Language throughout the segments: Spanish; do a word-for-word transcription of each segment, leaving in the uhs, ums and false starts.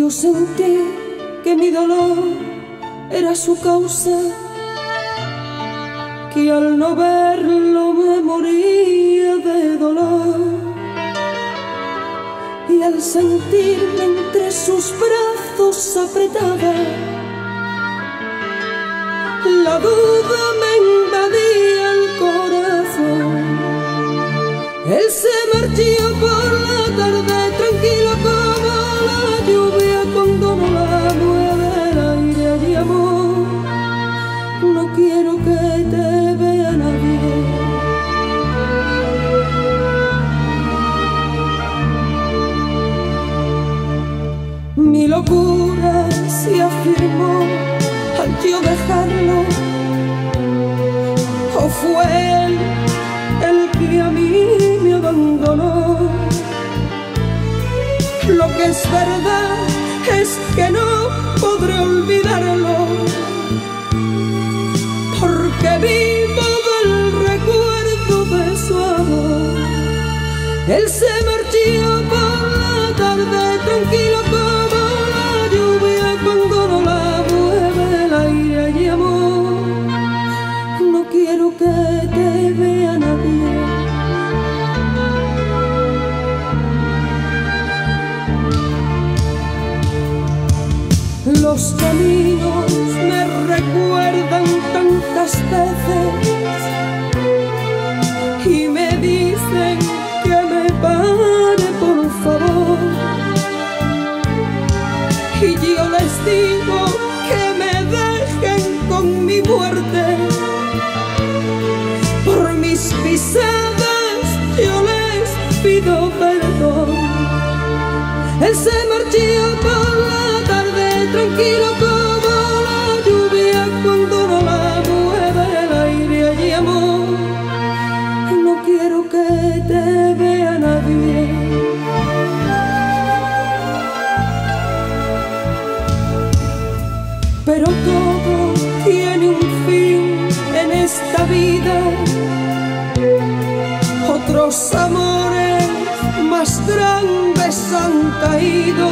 Yo sentí que mi dolor era su causa, que al no verlo me moría de dolor, y al sentirme entre sus brazos apretada, la duda me invadía el corazón. Él se marchó por la tarde tranquilo como la lluvia cuando no la mueve el aire. Y amor, no quiero que te vea nadie. Mi locura se afirmó al yo dejarlo, o fue él el que a mí me abandonó. Lo que es verdad es que no podré olvidarlo, porque vivo del recuerdo de su amor. Él se marchó por la tarde tranquilo como la lluvia cuando no la mueve el aire. Y amor, no quiero que te vea nadie. Los caminos me recuerdan tantas veces y me dicen que me pare por favor, y yo les digo que me dejen con mi muerte. Por mis pisadas yo les pido perdón. Él se marchó por la tarde tranquilo como la lluvia cuando no la mueve el aire. Y amor, no quiero que te vea nadie. Pero todo tiene un fin en esta vida. Otros amores más grandes han caído,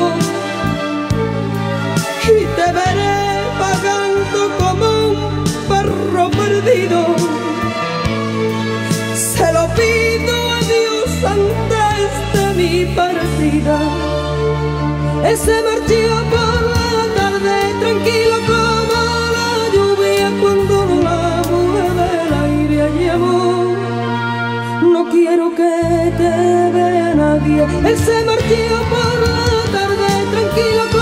y te veré vagando como un perro perdido. Se lo pido a Dios antes de mi partida. Él se marchó por la tarde tranquilo como la lluvia cuando no la mueve el aire. Y amor, no quiero que te vea nadie. Él se marchó por la tarde tranquilo